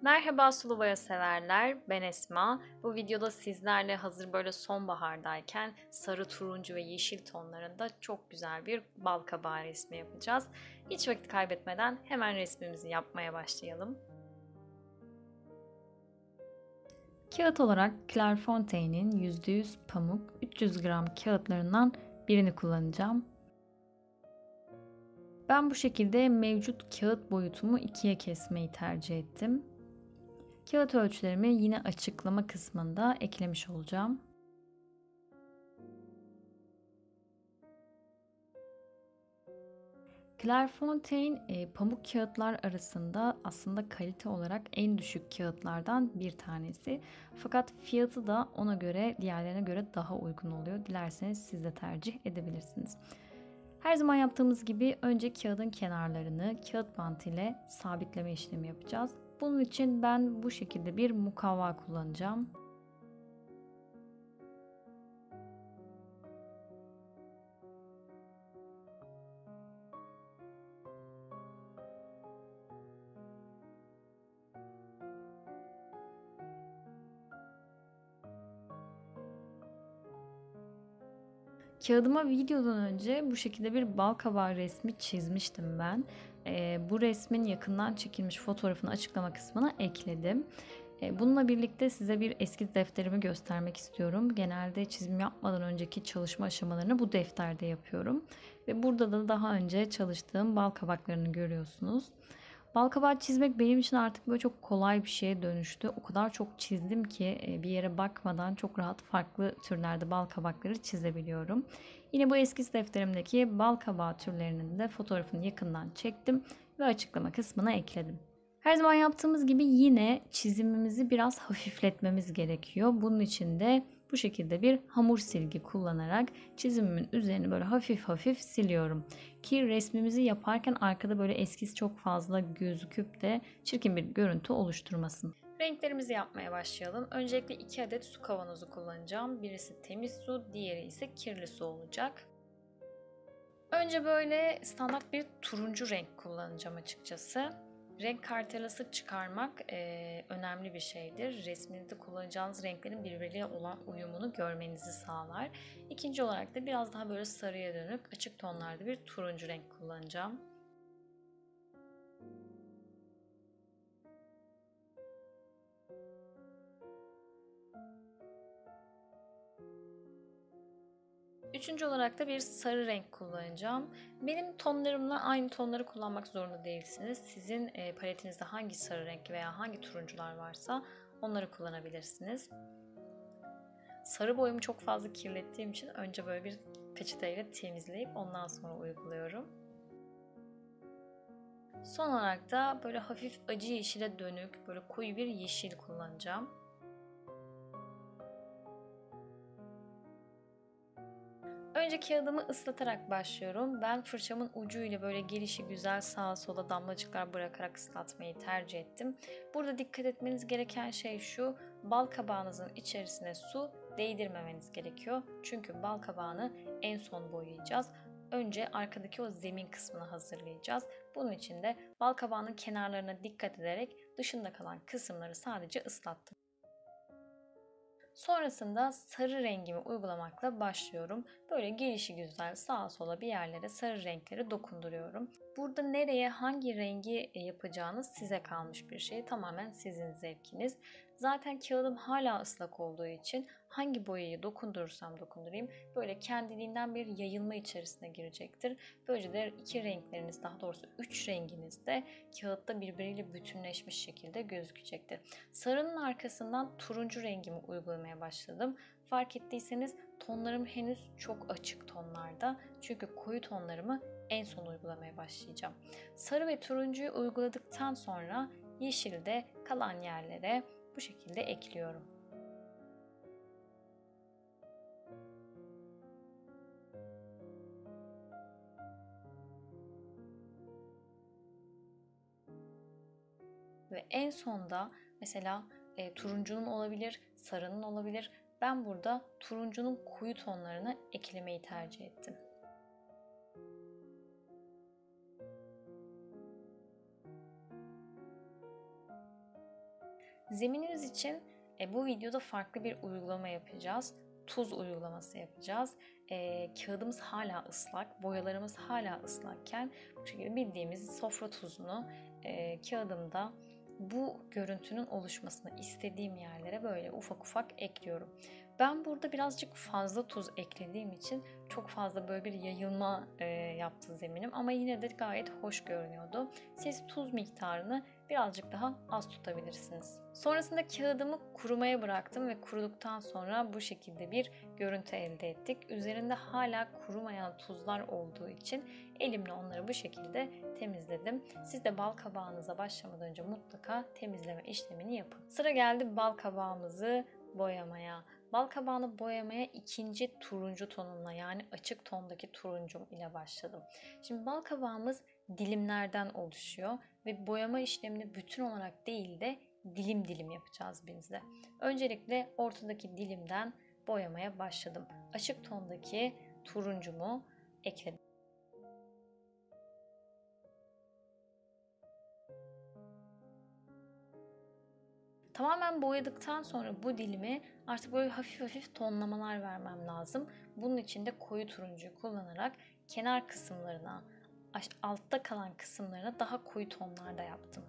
Merhaba sulu boya severler, ben Esma. Bu videoda sizlerle hazır böyle sonbahardayken sarı, turuncu ve yeşil tonlarında çok güzel bir bal kabağı resmi yapacağız. Hiç vakit kaybetmeden hemen resmimizi yapmaya başlayalım. Kağıt olarak Clairefontain'in %100 pamuk 300 gram kağıtlarından birini kullanacağım. Ben bu şekilde mevcut kağıt boyutumu ikiye kesmeyi tercih ettim. Kağıt ölçülerimi yine açıklama kısmında eklemiş olacağım. Clairefontaine pamuk kağıtlar arasında aslında kalite olarak en düşük kağıtlardan bir tanesi. Fakat fiyatı da ona göre diğerlerine göre daha uygun oluyor. Dilerseniz siz de tercih edebilirsiniz. Her zaman yaptığımız gibi önce kağıdın kenarlarını kağıt bantı ile sabitleme işlemi yapacağız. Bunun için ben bu şekilde bir mukavva kullanacağım. Kağıdıma videodan önce bu şekilde bir bal kabağı resmi çizmiştim ben. Bu resmin yakından çekilmiş fotoğrafını açıklama kısmına ekledim. Bununla birlikte size bir eski defterimi göstermek istiyorum. Genelde çizim yapmadan önceki çalışma aşamalarını bu defterde yapıyorum. Ve burada da daha önce çalıştığım bal kabaklarını görüyorsunuz. Balkabağı çizmek benim için artık böyle çok kolay bir şeye dönüştü. O kadar çok çizdim ki bir yere bakmadan çok rahat farklı türlerde bal kabakları çizebiliyorum. Yine bu eski defterimdeki bal kabağı türlerinin de fotoğrafını yakından çektim ve açıklama kısmına ekledim. Her zaman yaptığımız gibi yine çizimimizi biraz hafifletmemiz gerekiyor. Bunun için de bu şekilde bir hamur silgi kullanarak çizimimin üzerini böyle hafif hafif siliyorum. Ki resmimizi yaparken arkada böyle eskiz çok fazla gözüküp de çirkin bir görüntü oluşturmasın. Renklerimizi yapmaya başlayalım. Öncelikle 2 adet su kavanozu kullanacağım. Birisi temiz su, diğeri ise kirli su olacak. Önce böyle standart bir turuncu renk kullanacağım açıkçası. Renk kartelası çıkarmak önemli bir şeydir. Resminizde kullanacağınız renklerin birbiriyle olan uyumunu görmenizi sağlar. İkinci olarak da biraz daha böyle sarıya dönük açık tonlarda bir turuncu renk kullanacağım. Üçüncü olarak da bir sarı renk kullanacağım. Benim tonlarımla aynı tonları kullanmak zorunda değilsiniz. Sizin paletinizde hangi sarı renk veya hangi turuncular varsa onları kullanabilirsiniz. Sarı boyamı çok fazla kirlettiğim için önce böyle bir peçeteyle temizleyip ondan sonra uyguluyorum. Son olarak da böyle hafif acı yeşile dönük böyle koyu bir yeşil kullanacağım. Önce kağıdımı ıslatarak başlıyorum. Ben fırçamın ucuyla böyle gelişigüzel sağa sola damlacıklar bırakarak ıslatmayı tercih ettim. Burada dikkat etmeniz gereken şey şu: bal kabağınızın içerisine su değdirmemeniz gerekiyor. Çünkü bal kabağını en son boyayacağız. Önce arkadaki o zemin kısmını hazırlayacağız. Bunun için de bal kabağının kenarlarına dikkat ederek dışında kalan kısımları sadece ıslattım. Sonrasında sarı rengimi uygulamakla başlıyorum. Böyle gelişigüzel sağa sola bir yerlere sarı renkleri dokunduruyorum. Burada nereye hangi rengi yapacağınız size kalmış bir şey. Tamamen sizin zevkiniz. Zaten kağıdım hala ıslak olduğu için hangi boyayı dokundurursam dokundurayım böyle kendiliğinden bir yayılma içerisine girecektir. Böylece de iki renkleriniz, daha doğrusu 3 renginiz de kağıtta birbiriyle bütünleşmiş şekilde gözükecektir. Sarının arkasından turuncu rengimi uygulamaya başladım. Fark ettiyseniz tonlarım henüz çok açık tonlarda. Çünkü koyu tonlarımı en son uygulamaya başlayacağım. Sarı ve turuncuyu uyguladıktan sonra yeşili de kalan yerlere bu şekilde ekliyorum. Ve en sonda mesela turuncunun olabilir, sarının olabilir. Ben burada turuncunun koyu tonlarını eklemeyi tercih ettim. Zeminimiz için bu videoda farklı bir uygulama yapacağız. Tuz uygulaması yapacağız. Kağıdımız hala ıslak, boyalarımız hala ıslakken bu şekilde bildiğimiz sofra tuzunu kağıdımda bu görüntünün oluşmasını istediğim yerlere böyle ufak ufak ekliyorum. Ben burada birazcık fazla tuz eklediğim için çok fazla böyle bir yayılma yaptı zeminim ama yine de gayet hoş görünüyordu. Siz tuz miktarını birazcık daha az tutabilirsiniz. Sonrasında kağıdımı kurumaya bıraktım ve kuruduktan sonra bu şekilde bir görüntü elde ettik. Üzerinde hala kurumayan tuzlar olduğu için elimle onları bu şekilde temizledim. Siz de bal kabağınıza başlamadan önce mutlaka temizleme işlemini yapın. Sıra geldi bal kabağımızı boyamaya. Bal kabağını boyamaya ikinci turuncu tonumla, yani açık tondaki turuncum ile başladım. Şimdi bal kabağımız dilimlerden oluşuyor ve boyama işlemini bütün olarak değil de dilim dilim yapacağız biz de. Öncelikle ortadaki dilimden boyamaya başladım. Açık tondaki turuncumu ekledim. Tamamen boyadıktan sonra bu dilimi artık böyle hafif hafif tonlamalar vermem lazım. Bunun için de koyu turuncuyu kullanarak kenar kısımlarına, altta kalan kısımlarına daha koyu tonlarda yaptım.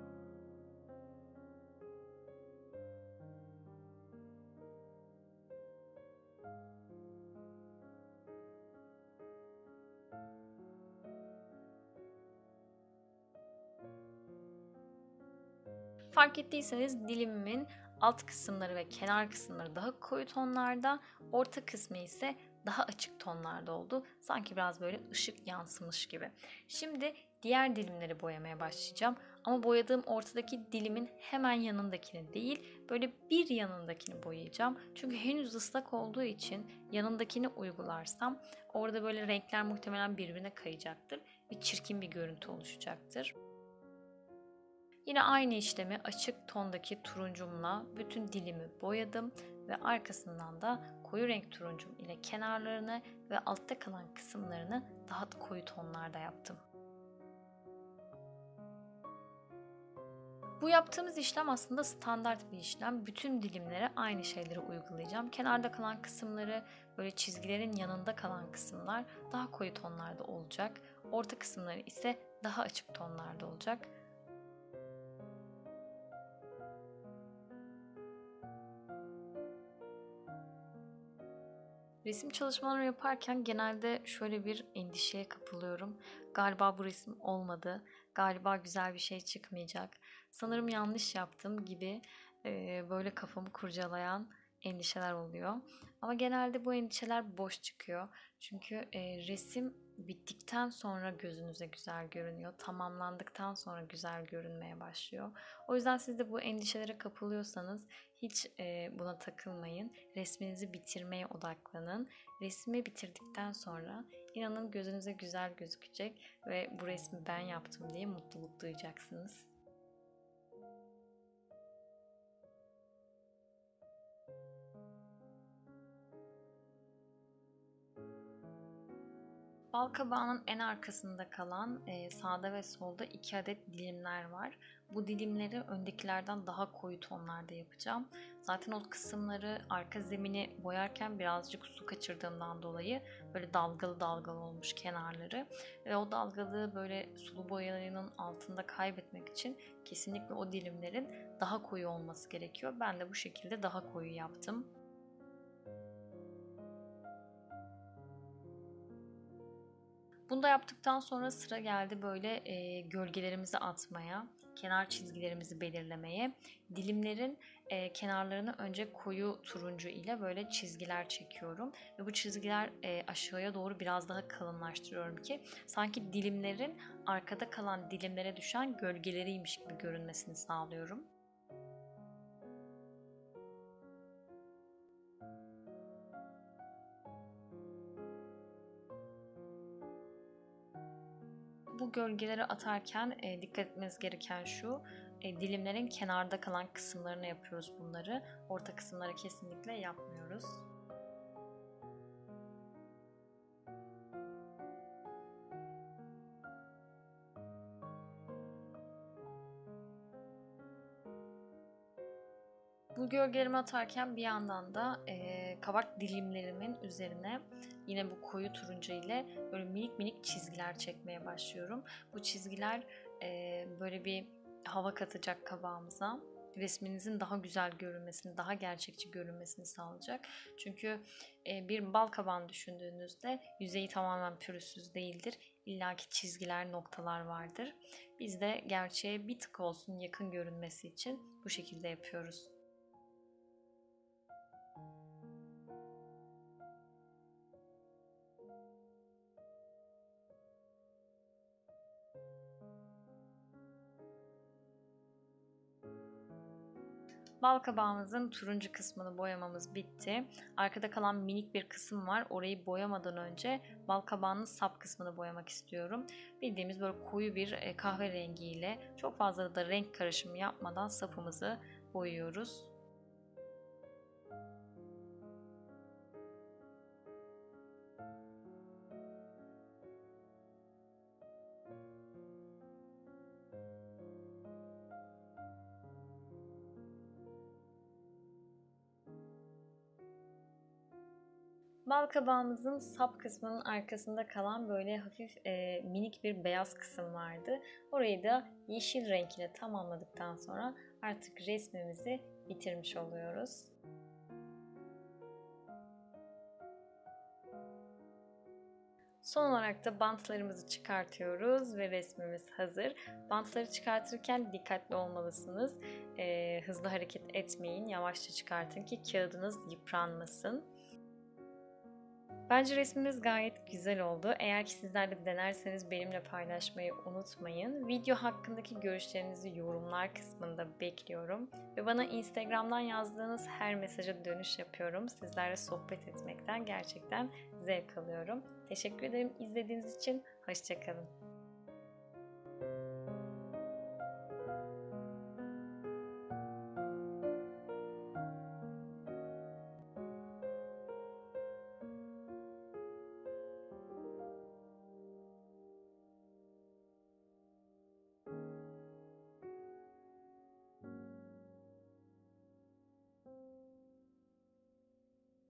Fark ettiyseniz dilimimin alt kısımları ve kenar kısımları daha koyu tonlarda, orta kısmı ise daha açık tonlarda oldu. Sanki biraz böyle ışık yansımış gibi. Şimdi diğer dilimleri boyamaya başlayacağım. Ama boyadığım ortadaki dilimin hemen yanındakini değil, böyle bir yanındakini boyayacağım. Çünkü henüz ıslak olduğu için yanındakini uygularsam orada böyle renkler muhtemelen birbirine kayacaktır ve çirkin bir görüntü oluşacaktır. Yine aynı işlemi açık tondaki turuncumla bütün dilimi boyadım ve arkasından da koyu renk turuncum ile kenarlarını ve altta kalan kısımlarını daha koyu tonlarda yaptım. Bu yaptığımız işlem aslında standart bir işlem. Bütün dilimlere aynı şeyleri uygulayacağım. Kenarda kalan kısımları, böyle çizgilerin yanında kalan kısımlar daha koyu tonlarda olacak. Orta kısımları ise daha açık tonlarda olacak. Resim çalışmaları yaparken genelde şöyle bir endişeye kapılıyorum. Galiba bu resim olmadı. Galiba güzel bir şey çıkmayacak. Sanırım yanlış yaptım gibi böyle kafamı kurcalayan endişeler oluyor. Ama genelde bu endişeler boş çıkıyor. Çünkü resim bittikten sonra gözünüze güzel görünüyor. Tamamlandıktan sonra güzel görünmeye başlıyor. O yüzden siz de bu endişelere kapılıyorsanız hiç buna takılmayın. Resminizi bitirmeye odaklanın. Resmi bitirdikten sonra inanın gözünüze güzel gözükecek ve bu resmi ben yaptım diye mutluluk duyacaksınız. Bal kabağının en arkasında kalan sağda ve solda 2 adet dilimler var. Bu dilimleri öndekilerden daha koyu tonlarda yapacağım. Zaten o kısımları arka zemini boyarken birazcık su kaçırdığımdan dolayı böyle dalgalı dalgalı olmuş kenarları. Ve o dalgalığı böyle sulu boyanın altında kaybetmek için kesinlikle o dilimlerin daha koyu olması gerekiyor. Ben de bu şekilde daha koyu yaptım. Bunu da yaptıktan sonra sıra geldi böyle gölgelerimizi atmaya, kenar çizgilerimizi belirlemeye. Dilimlerin kenarlarını önce koyu turuncu ile böyle çizgiler çekiyorum. Ve bu çizgiler aşağıya doğru biraz daha kalınlaştırıyorum ki sanki dilimlerin arkada kalan dilimlere düşen gölgeleriymiş gibi görünmesini sağlıyorum. Bu gölgeleri atarken dikkat etmeniz gereken şu, dilimlerin kenarda kalan kısımlarını yapıyoruz bunları. Orta kısımları kesinlikle yapmıyoruz. Bu gölgelerimi atarken bir yandan da kabak dilimlerimin üzerine yine bu koyu turuncu ile böyle minik minik çizgiler çekmeye başlıyorum. Bu çizgiler böyle bir hava katacak kabağımıza. Resminizin daha güzel görünmesini, daha gerçekçi görünmesini sağlayacak. Çünkü bir bal kabağını düşündüğünüzde yüzeyi tamamen pürüzsüz değildir. İlla ki çizgiler, noktalar vardır. Biz de gerçeğe bir tık olsun yakın görünmesi için bu şekilde yapıyoruz. Bal kabağımızın turuncu kısmını boyamamız bitti. Arkada kalan minik bir kısım var. Orayı boyamadan önce bal kabağının sap kısmını boyamak istiyorum. Bildiğimiz böyle koyu bir kahverengiyle çok fazla da renk karışımı yapmadan sapımızı boyuyoruz. Bal kabağımızın sap kısmının arkasında kalan böyle hafif minik bir beyaz kısım vardı. Orayı da yeşil renk ile tamamladıktan sonra artık resmimizi bitirmiş oluyoruz. Son olarak da bantlarımızı çıkartıyoruz ve resmimiz hazır. Bantları çıkartırken dikkatli olmalısınız. Hızlı hareket etmeyin, yavaşça çıkartın ki kağıdınız yıpranmasın. Bence resmimiz gayet güzel oldu. Eğer ki sizler de denerseniz benimle paylaşmayı unutmayın. Video hakkındaki görüşlerinizi yorumlar kısmında bekliyorum. Ve bana Instagram'dan yazdığınız her mesaja dönüş yapıyorum. Sizlerle sohbet etmekten gerçekten zevk alıyorum. Teşekkür ederim izlediğiniz için. Hoşça kalın.